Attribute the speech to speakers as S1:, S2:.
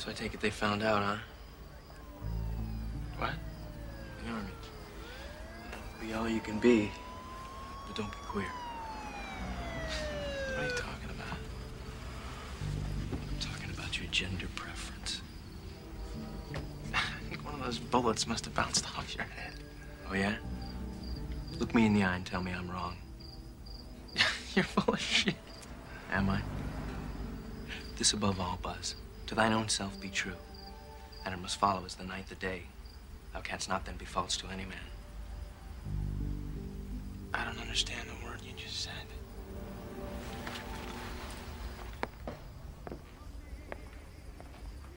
S1: So I take it they found out, huh?
S2: What?
S1: The army. Be all you can be, but don't be queer.
S2: What are you talking about?
S1: I'm talking about your gender preference.
S2: I think one of those bullets must have bounced off your head.
S1: Oh, yeah? Look me in the eye and tell me I'm wrong.
S2: You're full of shit.
S1: Am I? This above all, Buzz. To thine own self be true. And it must follow as the night the day. Thou canst not then be false to any man.
S2: I don't understand the word you just said.